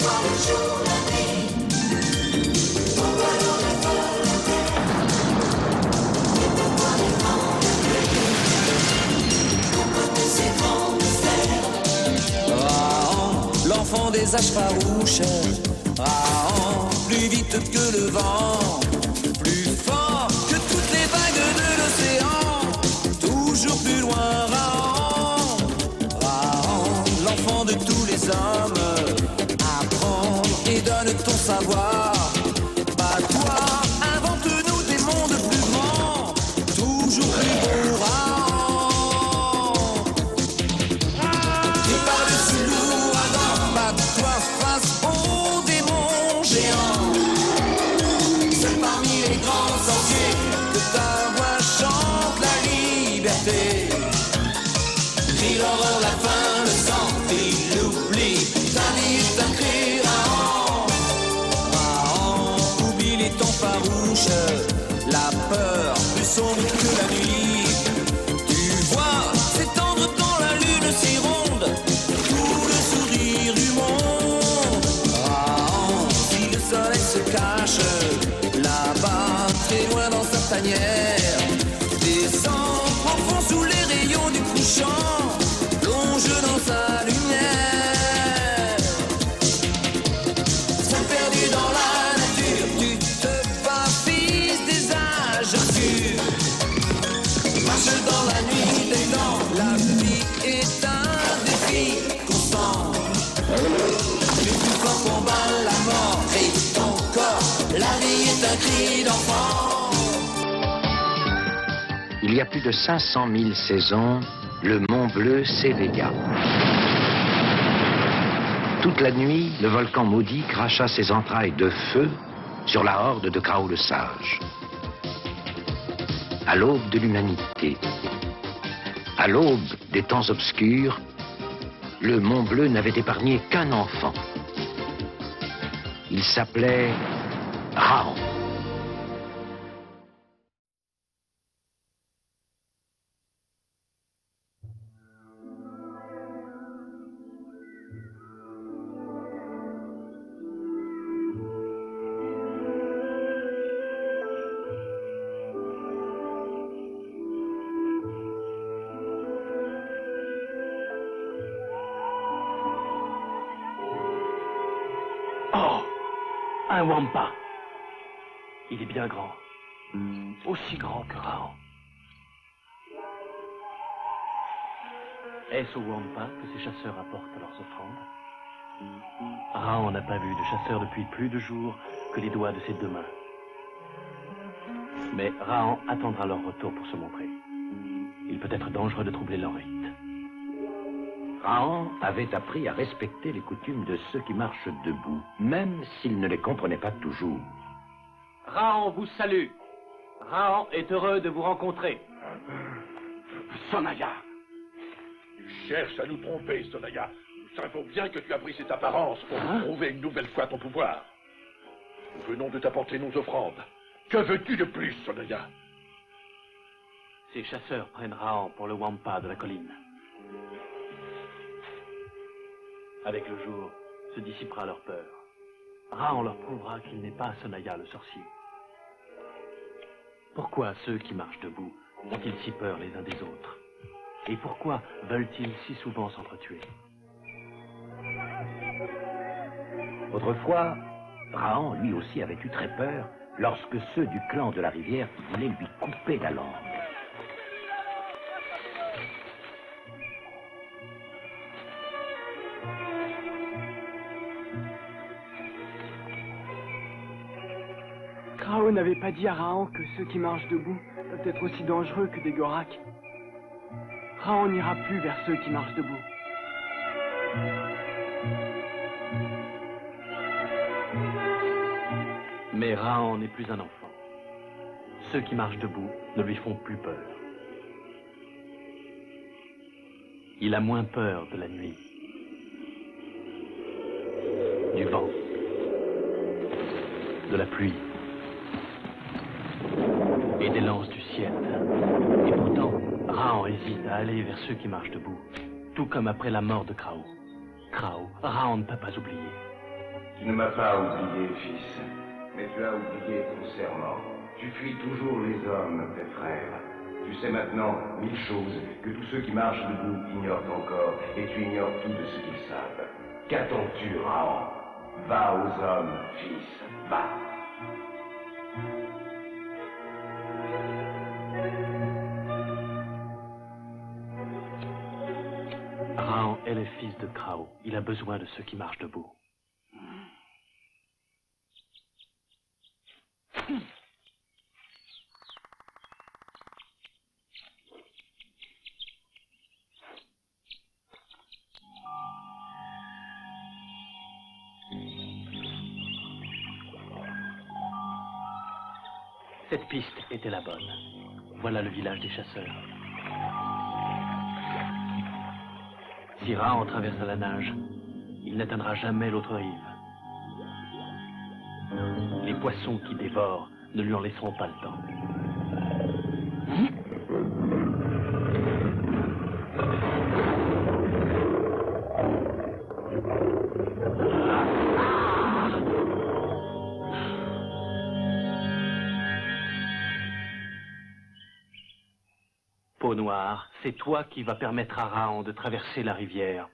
L'enfant des âges farouches, Rahan, plus vite que le vent, plus fort que toutes les vagues de l'océan, toujours plus loin, Rahan, Rahan, l'enfant de tous les hommes, apprends et donne ton savoir, bats-toi, invente-nous des mondes plus grands, toujours plus beaux, Rahan. Crie l'horreur, la faim, le sang et l'oubli. Ta vie est un cri, Rahan. Rahan, oublie les temps farouches, la peur plus sombre que la nuit. Tu vois s'étendre dans la lune si ronde tout le sourire du monde. Rahan, si le soleil se cache là-bas, très loin dans sa tanière, descend profond sous les rayons du couchant, plonge dans sa lumière. Seul perdu dans la nature, tu te bats, fils des âges obscurs. Marche dans la nuit des temps, la vie est un défi constant. Le plus fort combat la mort et ton corps, la vie est un cri d'enfant. Il y a plus de 500 000 saisons, le Mont Bleu s'éveilla. Toute la nuit, le volcan maudit cracha ses entrailles de feu sur la horde de Krao le Sage. À l'aube de l'humanité, à l'aube des temps obscurs, le Mont Bleu n'avait épargné qu'un enfant. Il s'appelait Rahan. Un Wampa. Il est bien grand. Aussi grand que Rahan. Est-ce au Wampa que ces chasseurs apportent leurs offrandes? Rahan n'a pas vu de chasseur depuis plus de jours que les doigts de ses deux mains. Mais Rahan attendra leur retour pour se montrer. Il peut être dangereux de troubler leur rite. Rahan avait appris à respecter les coutumes de ceux qui marchent debout, même s'il ne les comprenait pas toujours. Rahan vous salue. Rahan est heureux de vous rencontrer. Sonaya! Tu cherches à nous tromper, Sonaya. Nous savons bien que tu as pris cette apparence pour nous prouver une nouvelle fois ton pouvoir. Nous venons de t'apporter nos offrandes. Que veux-tu de plus, Sonaya? Ces chasseurs prennent Rahan pour le Wampa de la colline. Avec le jour, se dissipera leur peur. Rahan leur prouvera qu'il n'est pas Sonaya le sorcier. Pourquoi ceux qui marchent debout ont-ils si peur les uns des autres? Et pourquoi veulent-ils si souvent s'entretuer? Autrefois, Rahan lui aussi avait eu très peur lorsque ceux du clan de la rivière voulaient lui couper la langue. Krao n'avait pas dit à Rahan que ceux qui marchent debout peuvent être aussi dangereux que des Gorak. Rahan n'ira plus vers ceux qui marchent debout. Mais Rahan n'est plus un enfant. Ceux qui marchent debout ne lui font plus peur. Il a moins peur de la nuit, du vent, de la pluie et des lances du ciel. Et pourtant, Rahan hésite à aller vers ceux qui marchent debout, tout comme après la mort de Krao. Krao, Rahan ne peut pas oublier. Tu ne m'as pas oublié, fils, mais tu as oublié ton serment. Tu fuis toujours les hommes, tes frères. Tu sais maintenant 1000 choses que tous ceux qui marchent debout ignorent encore, et tu ignores tout de ce qu'ils savent. Qu'attends-tu, Raon? Va aux hommes, fils, va. Raon est le fils de Krao. Il a besoin de ceux qui marchent debout. Cette piste était la bonne. Voilà le village des chasseurs. Si Raon traverse à la nage, il n'atteindra jamais l'autre rive. Les poissons qui dévorent ne lui en laisseront pas le temps. Peau noire, c'est toi qui vas permettre à Raon de traverser la rivière.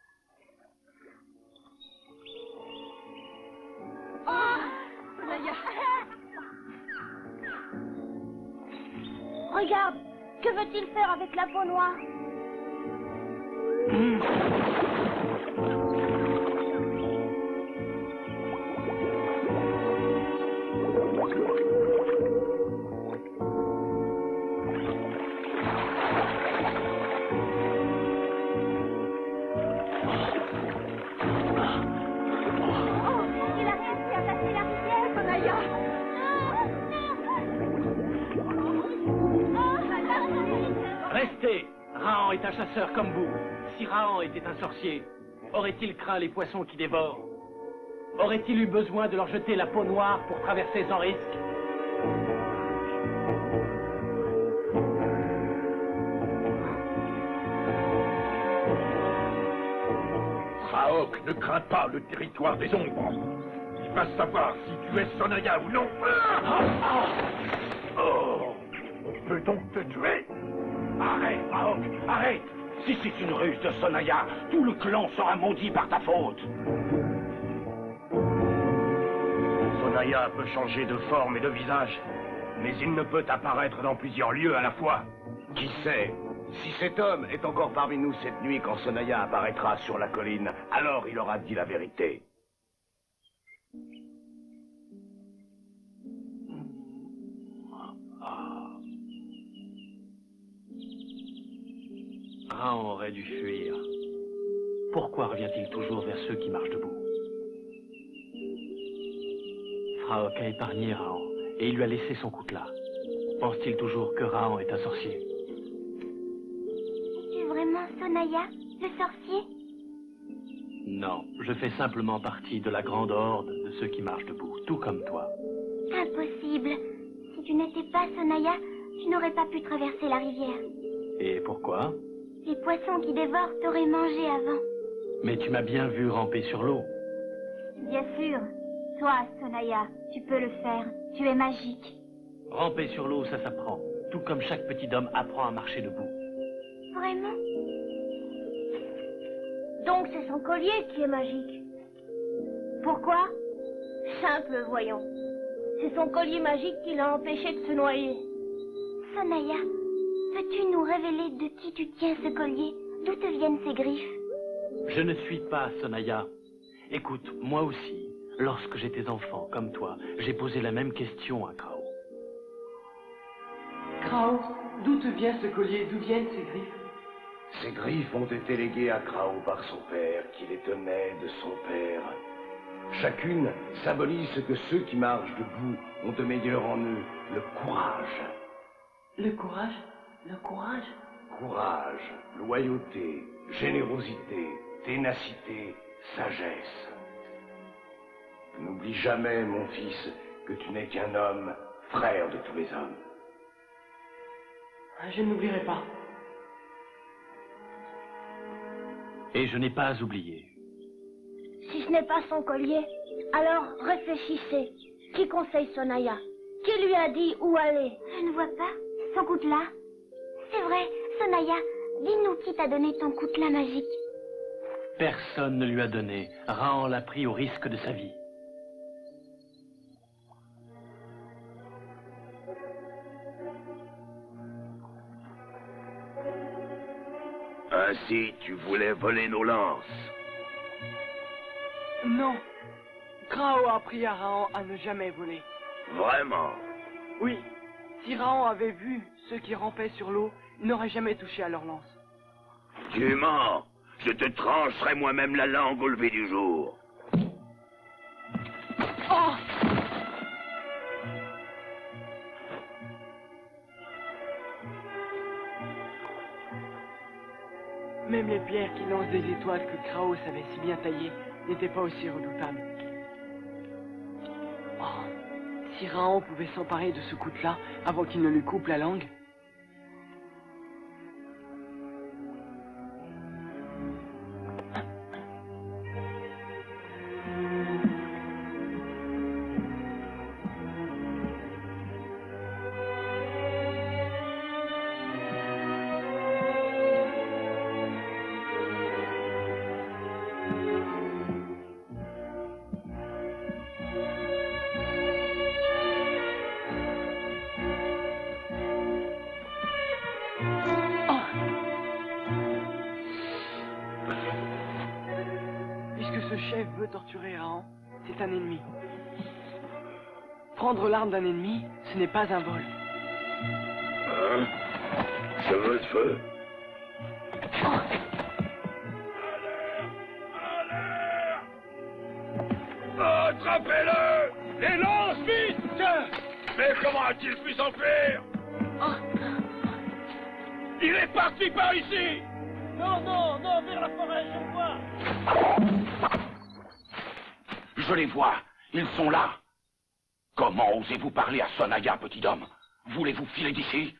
Regarde, que veut-il faire avec la peau noire? Il a réussi à passer la rivière, Sonaya. Restez! Raon est un chasseur comme vous. Si Raon était un sorcier, aurait-il craint les poissons qui dévorent? Aurait-il eu besoin de leur jeter la peau noire pour traverser sans risque? Raok ne craint pas le territoire des ombres. Il va savoir si tu es Sonaya ou non. Oh, on peut donc te tuer? Arrête, Raok, arrête! Si c'est une ruse de Sonaya, tout le clan sera maudit par ta faute. Sonaya peut changer de forme et de visage, mais il ne peut apparaître dans plusieurs lieux à la fois. Qui sait? Si cet homme est encore parmi nous cette nuit quand Sonaya apparaîtra sur la colline, alors il aura dit la vérité. Raon aurait dû fuir. Pourquoi revient-il toujours vers ceux qui marchent debout? Fraok a épargné Raon et il lui a laissé son coutelas. Pense-t-il toujours que Raon est un sorcier? Es-tu vraiment Sonaya, le sorcier? Non, je fais simplement partie de la grande horde de ceux qui marchent debout, tout comme toi. Impossible. Si tu n'étais pas Sonaya, tu n'aurais pas pu traverser la rivière. Et pourquoi? Les poissons qui dévorent t'auraient mangé avant. Mais tu m'as bien vu ramper sur l'eau. Bien sûr. Toi, Sonaya, tu peux le faire. Tu es magique. Ramper sur l'eau, ça s'apprend. Tout comme chaque petit homme apprend à marcher debout. Vraiment? Donc c'est son collier qui est magique. Pourquoi? Simple, voyons. C'est son collier magique qui l'a empêché de se noyer. Sonaya, peux-tu nous révéler de qui tu tiens ce collier? D'où te viennent ces griffes? Je ne suis pas Sonaya. Écoute, moi aussi, lorsque j'étais enfant, comme toi, j'ai posé la même question à Krao. Krao, d'où te vient ce collier? D'où viennent ces griffes? Ces griffes ont été léguées à Krao par son père, qui les tenait de son père. Chacune symbolise ce que ceux qui marchent debout ont de meilleur en eux, le courage. Le courage? Le courage? Courage, loyauté, générosité, ténacité, sagesse. N'oublie jamais, mon fils, que tu n'es qu'un homme, frère de tous les hommes. Je n'oublierai pas. Et je n'ai pas oublié. Si ce n'est pas son collier, alors réfléchissez. Qui conseille Sonaya? Qui lui a dit où aller? Je ne vois pas. Son coutelas. C'est vrai, Sonaya, dis-nous qui t'a donné ton coutelas magique. Personne ne lui a donné. Rahan l'a pris au risque de sa vie. Ainsi, tu voulais voler nos lances. Non. Krao a appris à Rahan à ne jamais voler. Vraiment? Oui. Si Rahan avait vu ceux qui rampaient sur l'eau, il n'aurait jamais touché à leur lance. Tu mens. Je te trancherai moi-même la langue au lever du jour. Oh! Même les pierres qui lancent des étoiles que Krao savait si bien tailler n'étaient pas aussi redoutables. Oh, si Rahan pouvait s'emparer de ce coutelas avant qu'il ne lui coupe la langue. Veut torturer Rahan, c'est un ennemi. Prendre l'arme d'un ennemi, ce n'est pas un vol. Hein? Cheveux de feu? Attrapez-le! Les lances, vite! Mais comment a-t-il pu s'enfuir? Il est parti par ici! Non, non, non, vers la forêt, je le vois! Je les vois, ils sont là. Comment osez-vous parler à Sonaya, petit homme? Voulez-vous filer d'ici?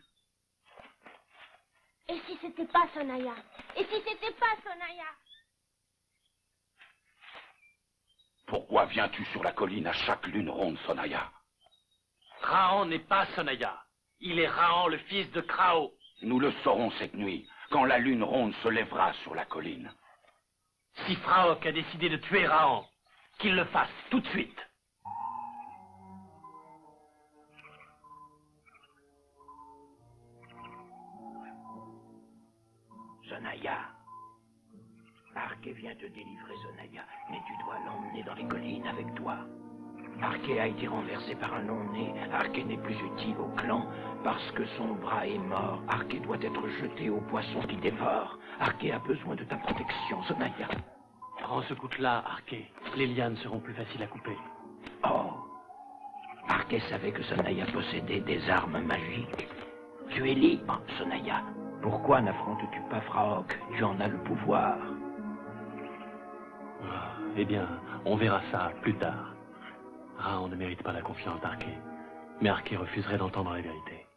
Et si c'était pas Sonaya? Et si c'était pas Sonaya? Pourquoi viens-tu sur la colline à chaque lune ronde, Sonaya? Rahan n'est pas Sonaya. Il est Rahan, le fils de Krao. Nous le saurons cette nuit, quand la lune ronde se lèvera sur la colline. Si Fraok a décidé de tuer Rahan, qu'il le fasse tout de suite. Sonaya. Arké vient te délivrer, Sonaya, mais tu dois l'emmener dans les collines avec toi. Arké a été renversé par un non-né. Arké n'est plus utile au clan parce que son bras est mort. Arké doit être jeté aux poissons qui dévorent. Arké a besoin de ta protection, Sonaya. Prends ce coutelas, Arké. Les lianes seront plus faciles à couper. Oh. Arké savait que Sonaya possédait des armes magiques. Tu es libre, Sonaya. Pourquoi n'affrontes-tu pas Fraok? Tu en as le pouvoir. Eh bien, on verra ça plus tard. Rahan ne mérite pas la confiance d'Arké. Mais Arké refuserait d'entendre la vérité.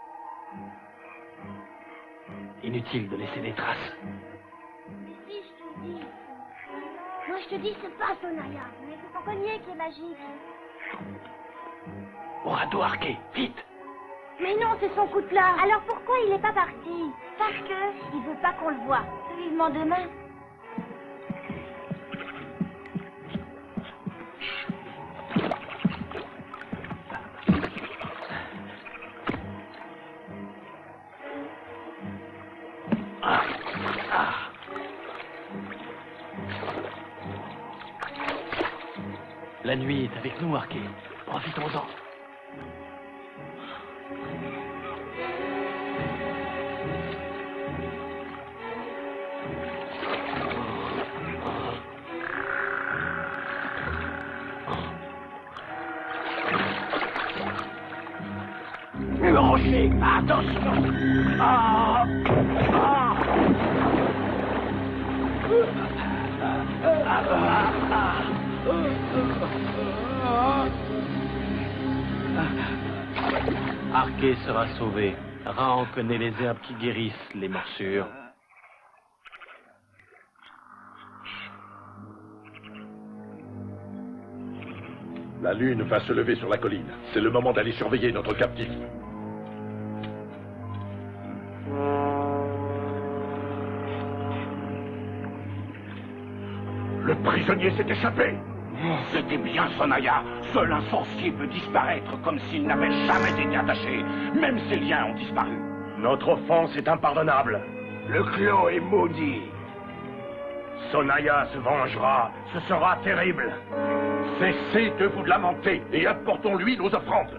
Inutile de laisser des traces. Mais si je te dis... Moi je te dis c'est pas Sonaya, mais c'est son collier qui est magique. Au radeau, Arké, vite! Mais non, c'est son coutelas. Alors pourquoi il est pas parti? Parce que il veut pas qu'on le voie. Vivement demain. La nuit est avec nous, Arké. Profitons-en. Le rocher, attention! Ah! Ah! Arké sera sauvé. Rahan connaît les herbes qui guérissent les morsures. La lune va se lever sur la colline. C'est le moment d'aller surveiller notre captif. Le prisonnier s'est échappé. C'était bien Sonaya. Seul un sorcier peut disparaître comme s'il n'avait jamais été attaché. Même ses liens ont disparu. Notre offense est impardonnable. Le clan est maudit. Sonaya se vengera. Ce sera terrible. Cessez de vous lamenter et apportons-lui nos offrandes.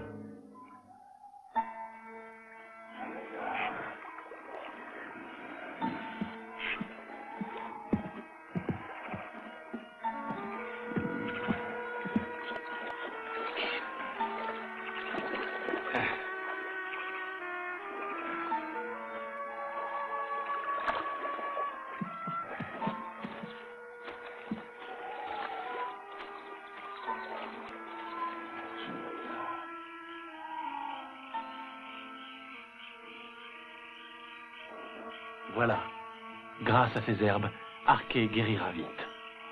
Voilà. Grâce à ces herbes, Arkay guérira vite.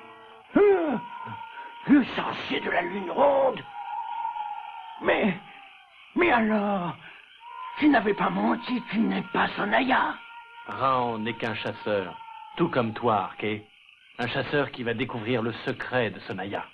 Le sorcier de la lune ronde. Mais alors, tu n'avais pas menti, tu n'es pas Sonaya. Raon n'est qu'un chasseur, tout comme toi, Arkay. Un chasseur qui va découvrir le secret de Sonaya.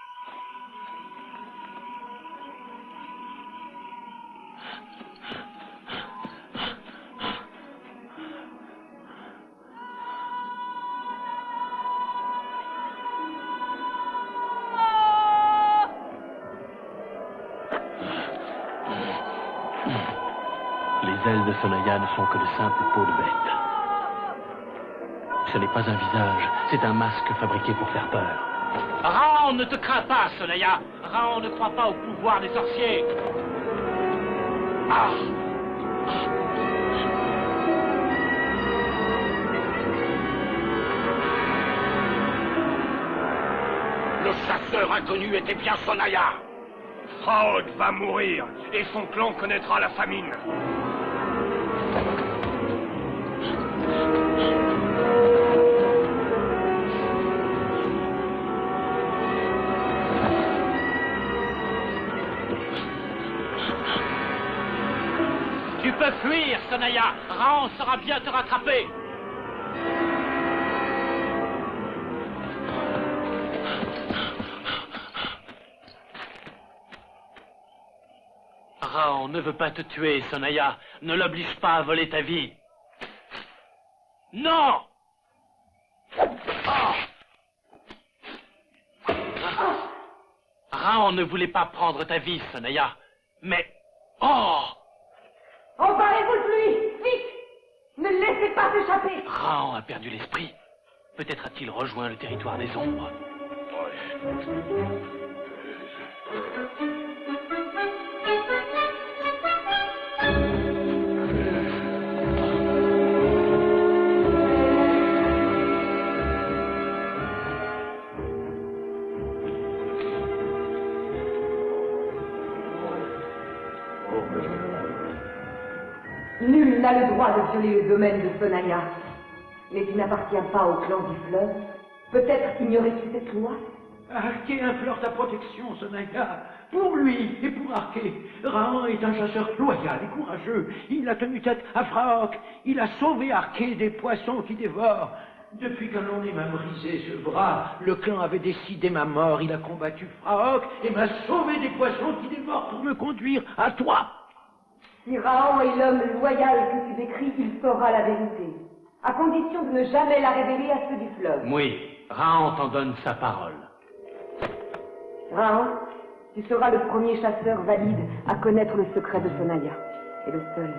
Les ailes de Sonaya ne sont que de simples peaux de bête. Ce n'est pas un visage, c'est un masque fabriqué pour faire peur. Raon ne te craint pas, Sonaya. Raon ne croit pas au pouvoir des sorciers. Ah! Le chasseur inconnu était bien Sonaya. Raon va mourir et son clan connaîtra la famine. Tu peux fuir, Sonaya. Raon saura bien te rattraper. Raon ne veut pas te tuer, Sonaya. Ne l'oblige pas à voler ta vie. Non! Raon ne voulait pas prendre ta vie, Sonaya. Mais... Oh! Emparez-vous de lui! Vite! Ne le laissez pas s'échapper! Raon a perdu l'esprit. Peut-être a-t-il rejoint le territoire des ombres. Nul n'a le droit de violer le domaine de Sonaya. Mais tu n'appartiens pas au clan du fleuve. Peut-être ignorais-tu cette loi? Arkay implore ta protection, Sonaya. Pour lui et pour Arkay. Raon est un chasseur loyal et courageux. Il a tenu tête à Fraok. Il a sauvé Arkay des poissons qui dévorent. Depuis qu'un l'on m'a brisé ce bras, le clan avait décidé ma mort. Il a combattu Fraok et m'a sauvé des poissons qui dévorent pour me conduire à toi. Si Raon est l'homme loyal que tu décris, il saura la vérité. À condition de ne jamais la révéler à ceux du fleuve. Oui, Raon t'en donne sa parole. Raon, tu seras le premier chasseur valide à connaître le secret de Sonaya. Et le seul.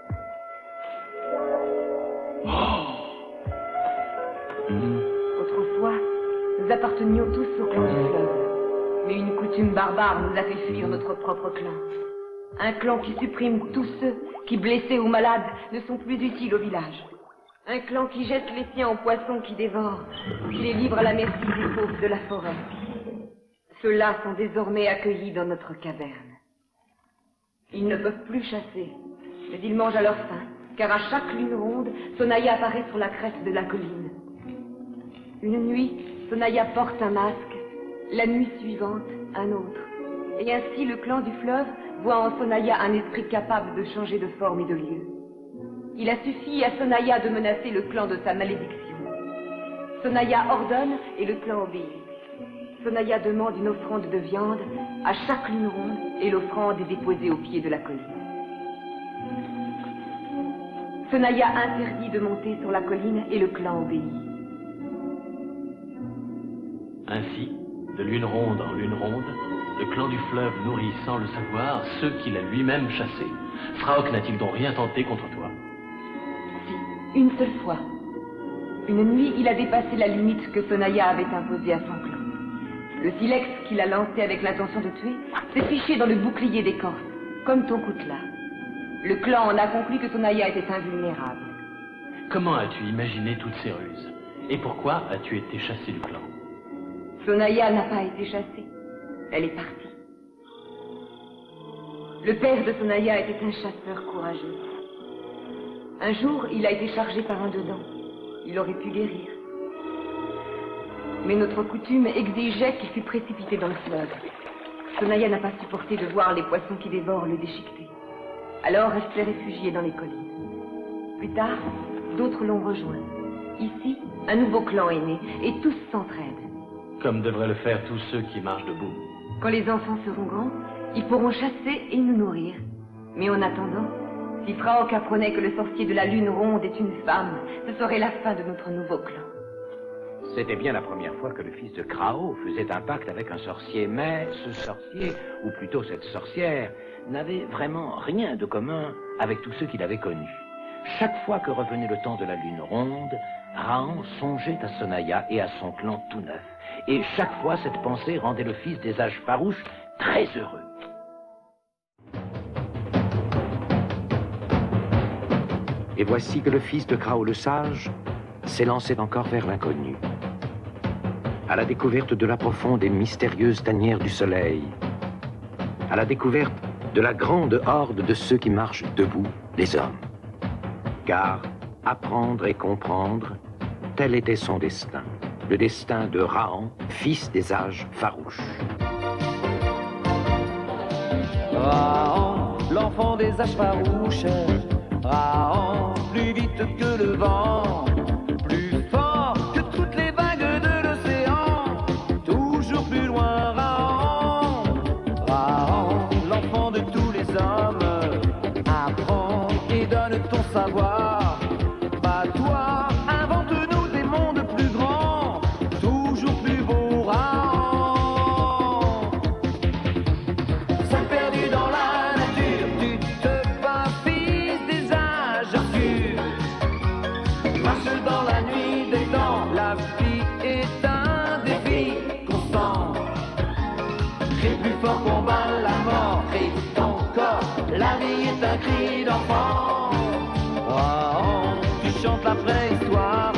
Autrefois, nous appartenions tous au clan du fleuve. Mais une coutume barbare nous a fait fuir notre propre clan. Un clan qui supprime tous ceux qui, blessés ou malades, ne sont plus utiles au village. Un clan qui jette les siens aux poissons qui dévorent, qui les livre à la merci des fauves de la forêt. Ceux-là sont désormais accueillis dans notre caverne. Ils ne peuvent plus chasser, mais ils mangent à leur faim, car à chaque lune ronde, Sonaya apparaît sur la crête de la colline. Une nuit, Sonaya porte un masque, la nuit suivante, un autre. Et ainsi, le clan du fleuve voit en Sonaya un esprit capable de changer de forme et de lieu. Il a suffi à Sonaya de menacer le clan de sa malédiction. Sonaya ordonne et le clan obéit. Sonaya demande une offrande de viande à chaque lune ronde et l'offrande est déposée au pied de la colline. Sonaya interdit de monter sur la colline et le clan obéit. Ainsi, de lune ronde en lune ronde, le clan du fleuve nourrit sans le savoir ceux qu'il a lui-même chassés. Fraok n'a-t-il donc rien tenté contre toi? Si, une seule fois. Une nuit, il a dépassé la limite que Sonaya avait imposée à son clan. Le silex qu'il a lancé avec l'intention de tuer s'est fiché dans le bouclier d'écorce, comme ton coutelas. Le clan en a conclu que Sonaya était invulnérable. Comment as-tu imaginé toutes ces ruses? Et pourquoi as-tu été chassé du clan? Sonaya n'a pas été chassée. Elle est partie. Le père de Sonaya était un chasseur courageux. Un jour, il a été chargé par un dedans. Il aurait pu guérir. Mais notre coutume exigeait qu'il fût précipité dans le fleuve. Sonaya n'a pas supporté de voir les poissons qui dévorent le déchiqueté. Alors elle s'est réfugiée dans les collines. Plus tard, d'autres l'ont rejoint. Ici, un nouveau clan est né et tous s'entraident. Comme devraient le faire tous ceux qui marchent debout. Quand les enfants seront grands, ils pourront chasser et nous nourrir. Mais en attendant, si Fraok apprenait que le sorcier de la lune ronde est une femme, ce serait la fin de notre nouveau clan. C'était bien la première fois que le fils de Krao faisait un pacte avec un sorcier, mais ce sorcier, ou plutôt cette sorcière, n'avait vraiment rien de commun avec tous ceux qu'il avait connus. Chaque fois que revenait le temps de la lune ronde, Raon songeait à Sonaya et à son clan tout neuf. Et chaque fois, cette pensée rendait le fils des âges farouches très heureux. Et voici que le fils de Krao le sage s'élançait encore vers l'inconnu, à la découverte de la profonde et mystérieuse tanière du soleil, à la découverte de la grande horde de ceux qui marchent debout, les hommes. Car apprendre et comprendre, tel était son destin, le destin de Raon, fils des âges farouches. Raon, l'enfant des âges farouches, Raon, plus vite que le vent, plus fort que toutes les vagues de l'océan, toujours plus loin Raon, Raon, l'enfant de tous les hommes, apprends et donne ton savoir, bats-toi, invente-nous des mondes plus grands, toujours plus beaux Raon. Seul perdu dans la nature, tu te bats, fils des âges obscurs. Marche dans la nuit des temps, la vie est un défi constant. Crie plus fort, combat la mort, crie ton corps, la vie est un cri d'enfant. Oh, tu chantes la préhistoire.